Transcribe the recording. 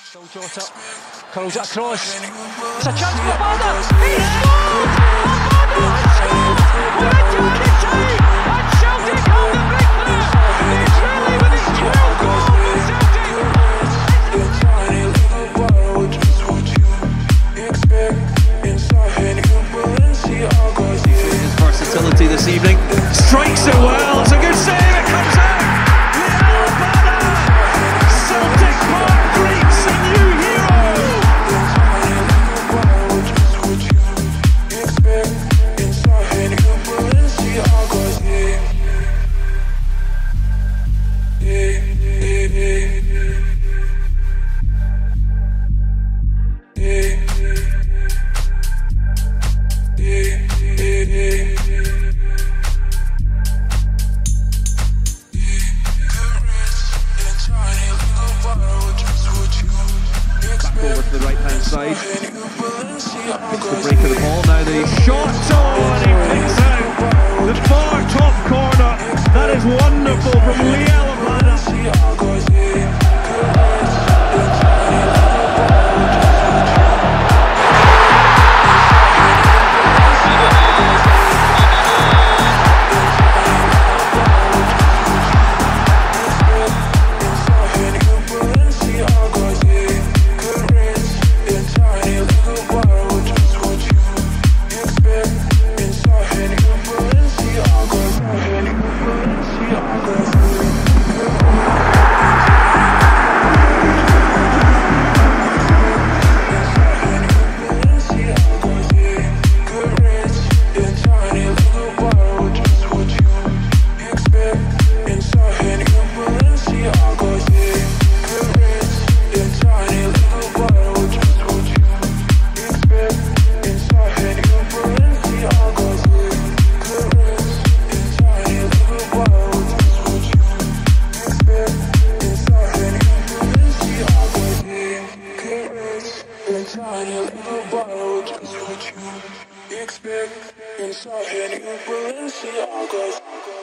Jota curls that across. It's a chance for Abada. He scored! Abada scored! What a tiny save! And Celtic hold the breakthrough. It's really with his 12th goal for Celtic. His versatility this evening. Strikes it well. It's a good save. It comes out. Liel Abada. Celtic Park greets a new hero. Over to the right hand side. Gets the break of the ball now. The shot and he picks out the far top corner. That is wonderful from Liel Abada. Expect inside any Balenciagas.